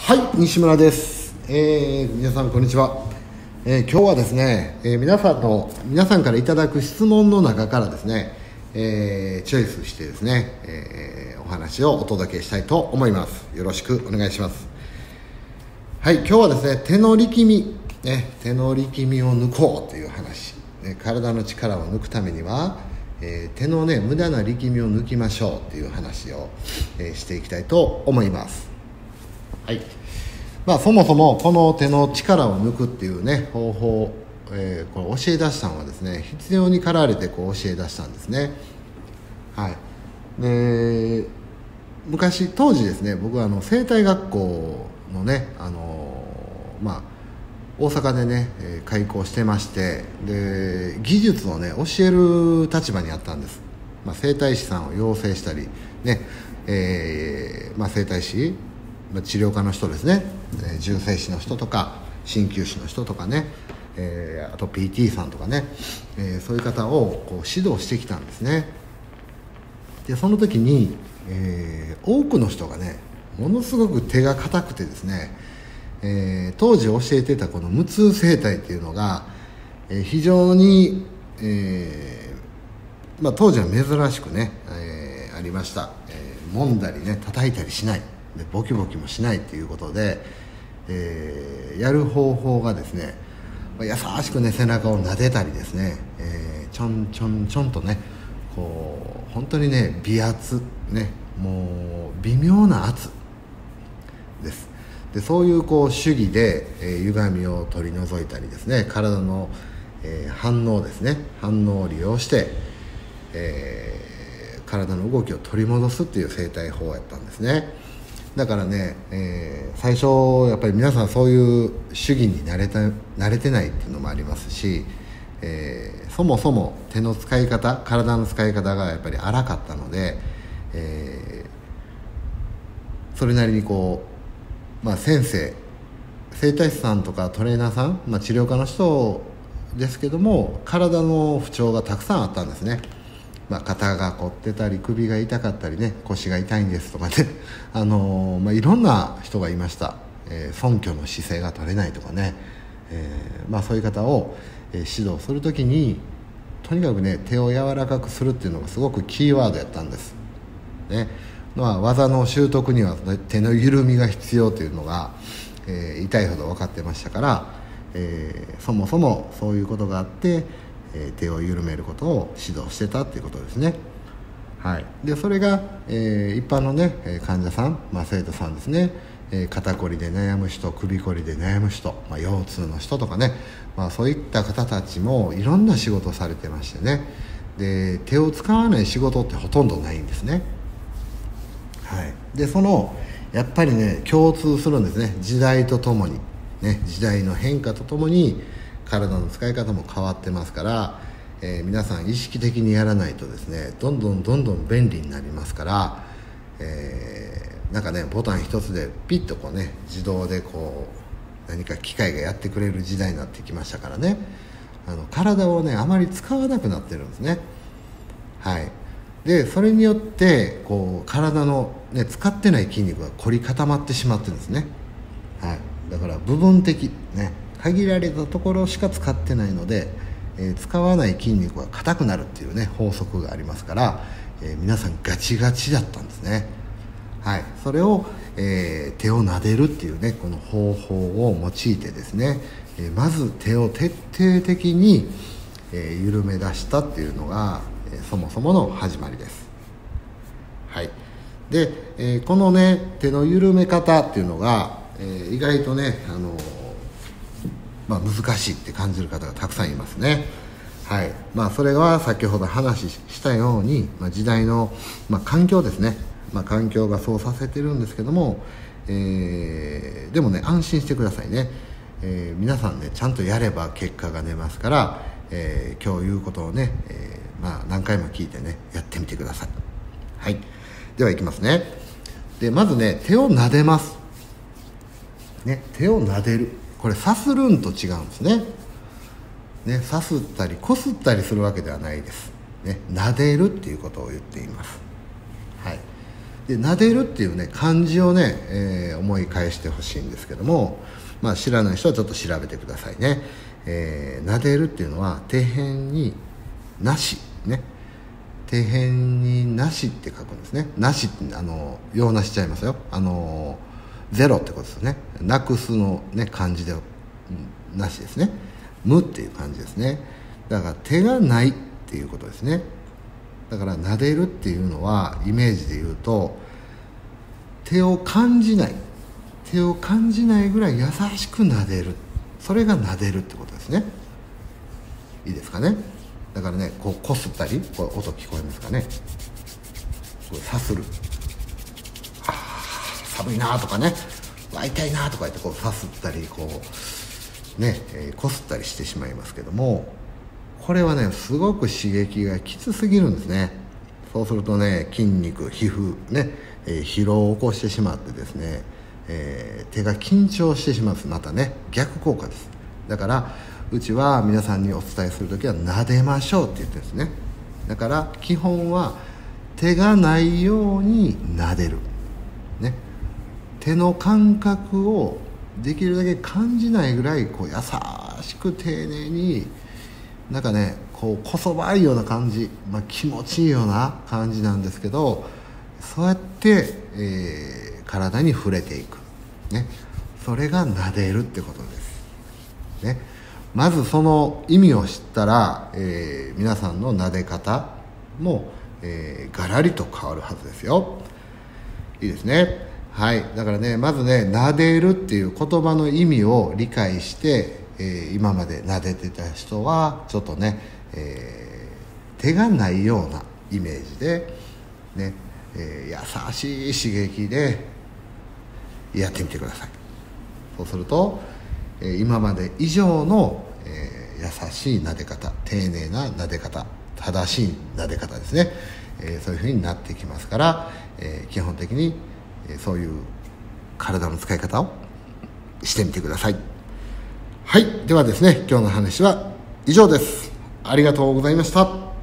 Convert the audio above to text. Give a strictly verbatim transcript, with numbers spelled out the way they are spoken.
はい、西村です。えー、皆さんこんにちは。えー、今日はですね、えー、皆さんの皆さんからいただく質問の中からですね、えー、チョイスしてですね、えー、お話をお届けしたいと思います。よろしくお願いします。はい、今日はですね、手の力み、ね、手の力みを抜こうという話、ね、体の力を抜くためには、えー、手のね無駄な力みを抜きましょうという話を、えー、していきたいと思います。はい、まあ、そもそもこの手の力を抜くっていうね方法、えー、これ教え出したのはですね、必要に駆られてこう教え出したんですね。はい、で昔当時ですね、僕はあの生態学校のね、あのー、まあ大阪でね、えー、開校してまして、で技術をね教える立場にあったんです。まあ、整体師さんを養成したりね、えーまあ、整体師、まあ、治療科の人ですね、えー、重整師の人とか鍼灸師の人とかね、えー、あと ピーティー さんとかね、えー、そういう方をこう指導してきたんですね。でその時に、えー、多くの人がねものすごく手が硬くてですね、えー、当時教えてたこの無痛整体っていうのが、えー、非常に、えーまあ、当時は珍しくね、えー、ありました、えー、揉んだりね叩いたりしないで、ボキボキもしないっていうことで、えー、やる方法がですね、優しくね背中を撫でたりですね、えー、ちょんちょんちょんとねこう本当にね微圧ね、もう微妙な圧です。でそういうこう手技で、えー、歪みを取り除いたりですね、体の、えー、反応ですね反応を利用して、えー、体の動きを取り戻すっていう整体法やったんですね。だからね、えー、最初やっぱり皆さんそういう手技に慣れた慣れてないっていうのもありますし、えー、そもそも手の使い方体の使い方がやっぱり荒かったので、えー、それなりにこう、まあ、先生整体師さんとかトレーナーさん、まあ、治療家の人ですけども体の不調がたくさんあったんですね。まあ、肩が凝ってたり首が痛かったりね、腰が痛いんですとかねあのーまあ、いろんな人がいました。えー、尊虚の姿勢が取れないとかね、えーまあ、そういう方を、えー、指導するときにとにかくね手を柔らかくするっていうのがすごくキーワードやったんです、ね。まあ、技の習得には手の緩みが必要というのが、えー、痛いほど分かってましたから、えー、そもそもそういうことがあって手を緩めることを指導してたっていうことですね。はい、でそれが、えー、一般のね患者さん、まあ、生徒さんですね、えー、肩こりで悩む人、首こりで悩む人、まあ、腰痛の人とかね、まあ、そういった方たちもいろんな仕事をされてましてね、で手を使わない仕事ってほとんどないんですね。はい、でそのやっぱりね共通するんですね。時代とともに、ね、時代の変化とともに体の使い方も変わってますから、えー、皆さん意識的にやらないとですねどんどんどんどん便利になりますから、えー、なんかねボタン一つでピッとこうね自動でこう何か機械がやってくれる時代になってきましたからね、あの体をねあまり使わなくなってるんですね。はい、でそれによってこう体の、ね、使ってない筋肉が凝り固まってしまってるんですね。はい、だから部分的ね限られたところしか使ってないので、えー、使わない筋肉が硬くなるっていうね法則がありますから、えー、皆さんガチガチだったんですね。はい、それを、えー、手を撫でるっていうねこの方法を用いてですね、えー、まず手を徹底的に、えー、緩め出したっていうのが、えー、そもそもの始まりです。はい、で、えー、このね手の緩め方っていうのが、えー、意外とねあのーまあ、難しいって感じる方がたくさんいますね。はい、まあ、それは先ほど話したように、まあ、時代の、まあ、環境ですね、まあ、環境がそうさせてるんですけども、えー、でもね安心してくださいね、えー、皆さんねちゃんとやれば結果が出ますから、えー、今日言うことをね、えーまあ、何回も聞いてねやってみてください。はい、ではいきますね。でまずね手を撫でます、ね、手を撫でる、これさするんと違うんですね。ね、さすったりこすったりするわけではないです。ね、撫でるっていうことを言っています。はい、 で撫でるっていうね漢字をね、えー、思い返してほしいんですけども、まあ、知らない人はちょっと調べてくださいね。えー、撫でるっていうのは底辺になしね、底辺になしって書くんですね。なしってあの用なしちゃいますよ。あのゼロってことですね。なくすのね漢字でなしですね。無っていう感じですね。だから手がないっていうことですね。だから撫でるっていうのはイメージで言うと、手を感じない手を感じないぐらい優しく撫でる、それが撫でるってことですね。いいですかね。だからね、こうこすったり、こう音聞こえますかね、こうさする、あ寒いなとかね、わ痛いなとか言ってこうさすったりこうね、えー、こすったりしてしまいますけども、これはねすごく刺激がきつすぎるんですね。そうするとね、筋肉皮膚ね、えー、疲労を起こしてしまってですね、えー、手が緊張してしまう。またね逆効果です。だからうちは皆さんにお伝えするときは撫でましょうって言ってるんですね。だから基本は手がないように撫でる、ね、手の感覚をできるだけ感じないぐらいこう優しく丁寧に、なんかねこうこそばいような感じ、まあ、気持ちいいような感じなんですけど、そうやって、えー、体に触れていく、ね、それが撫でるってことです、ね。まずその意味を知ったら、えー、皆さんの撫で方も、えー、ガラリと変わるはずですよ。いいですね。はい。だからね、まずね、撫でるっていう言葉の意味を理解して、えー、今まで撫でてた人はちょっとね、えー、手がないようなイメージでね、えー、優しい刺激でやってみてください。そうすると、えー、今まで以上の、えー、優しい撫で方、丁寧な撫で方、正しい撫で方ですね、えー、そういう風になってきますから、えー、基本的に、えー、そういう体の使い方をしてみてください。はい。ではですね、今日の話は以上です。ありがとうございました。